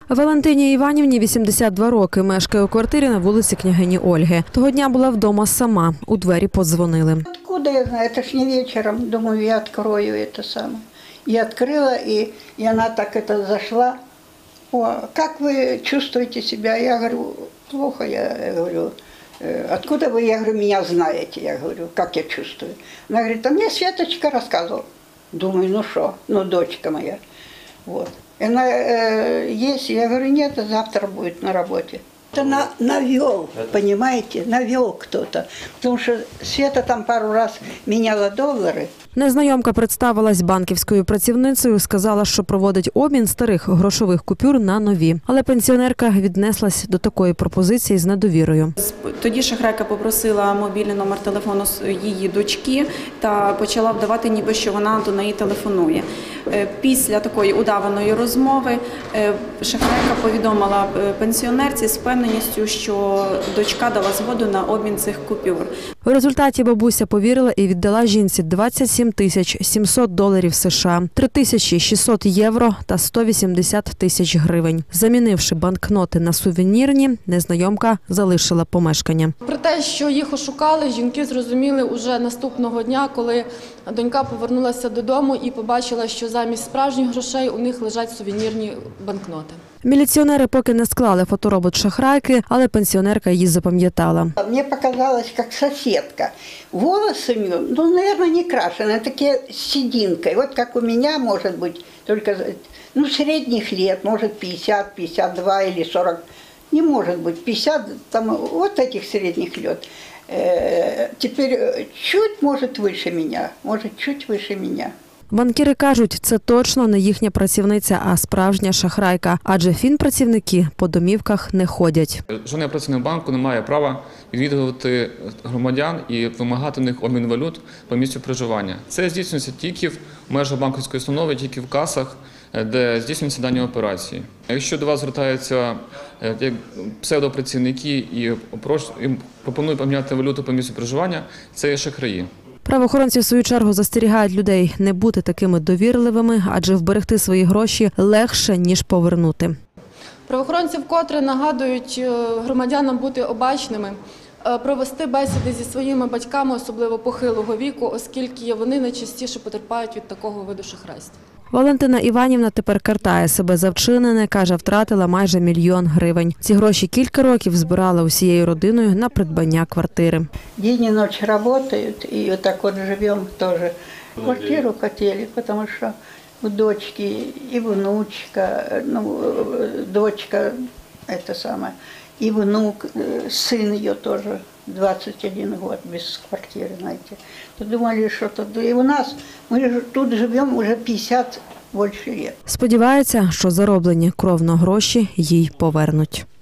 Валентині Іванівні 82 роки, мешкає у квартирі на вулиці княгині Ольги. Того дня була вдома сама, у двері подзвонили. Откуда я знаю, это ж не вечером, думаю, я открою это самое. Я открыла, и она так это зашла. О, как вы чувствуете себя? Я говорю, плохо, я говорю. Откуда вы, я говорю, меня знаете? Я говорю, как я чувствую? Она говорит, а мне Светочка рассказывала. Думаю, ну что, ну дочка моя. Вот. Она есть, я говорю, нет, завтра будет на работе. Это навел, понимаете, навел кто-то. Потому что Света там пару раз меняла доллары. Незнайомка представилась банківською працівницею, сказала, що проводить обмін старих грошових купюр на нові. Але пенсіонерка віднеслась до такої пропозиції з недовірою. Тоді шахрайка попросила мобільний номер телефону її дочки та почала вдавати, ніби що вона до неї телефонує. Після такої удаваної розмови шахрайка повідомила пенсіонерці з впевненістю, що дочка дала згоду на обмін цих купюр. У результаті бабуся повірила і віддала жінці 27 700 доларів США, 3600 євро та 180 тисяч гривень. Замінивши банкноти на сувенірні, незнайомка залишила помешкання. Про те, що їх ошукали, жінки зрозуміли уже наступного дня, коли донька повернулася додому і побачила, що замість справжніх грошей у них лежать сувенірні банкноти. Міліціонери поки не склали фоторобот шахрайки, але пенсіонерка її запам'ятала. Мне показалось, как соседка. Волосы у нее, ну, наверное, не крашеные, такие с сединкой. Вот как у меня, может быть, только ну, средних лет, может 50, 52 или 40. Не может быть 50, там, вот этих средних лет. Теперь чуть, может, выше меня, может, чуть выше меня. Банкіри кажуть, це точно не їхня працівниця, а справжня шахрайка. Адже фінпрацівники по домівках не ходять. Жодний працівник банку не має права відвідувати громадян і вимагати в них обмін валют по місцю проживання. Це здійснюється тільки в межах банківської установи, тільки в касах, де здійснюються дані операції. Якщо до вас звертаються псевдопрацівники і пропонують поміняти валюту по місцю проживання, це є шахраї. Правоохоронці, в свою чергу, застерігають людей не бути такими довірливими, адже вберегти свої гроші легше, ніж повернути. Правоохоронці вкотре нагадують громадянам бути обачними, провести бесіди зі своїми батьками, особливо похилого віку, оскільки вони найчастіше потерпають від такого виду шахрайства. Валентина Іванівна тепер картає себе за вчинене, каже, втратила майже 1 мільйон гривень. Ці гроші кілька років збирала усією родиною на придбання квартири. День и ночь работают, и вот так вот живем тоже. Квартиру хотели, потому что у дочки и внучка, ну, дочка, это самое, и внук, сын ее тоже, 21 год без квартиры, знаете. То думали, что тут и у нас, мы тут живем уже 50 больше лет. Сподівається, що зароблені кровно гроші їй повернуть.